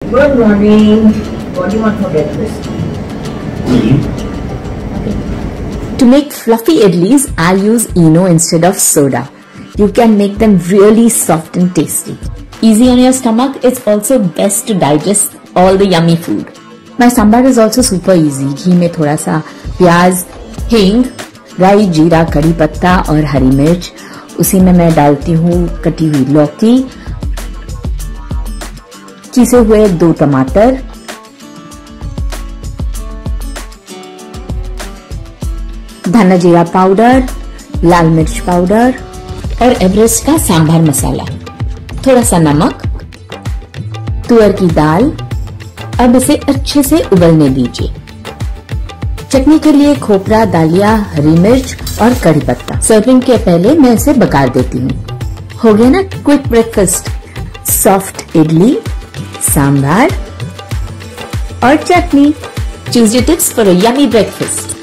Good morning. What do you want for breakfast? To make fluffy idlis, I use Eno instead of soda. You can make them really soft and tasty. Easy on your stomach, it's also best to digest all the yummy food. My sambar is also super easy. घी में थोड़ा सा प्याज, हींग, राई, जीरा, कड़ी पत्ता और हरी मिर्च. उसी में मैं डालती हूँ कटी हुई लौकी, चीसे हुए 2 टमाटर, धना जीरा पाउडर, लाल मिर्च पाउडर और एवरेस्ट का सांभर मसाला, थोड़ा सा नमक, तुअर की दाल. अब इसे अच्छे से उबलने दीजिए. चटनी के लिए खोपरा, दालिया, हरी मिर्च और कड़ी पत्ता. सर्विंग के पहले मैं इसे बघार देती हूँ. हो गया ना quick breakfast. Soft idli, sambar और chutney. Choose your tips for a yummy breakfast.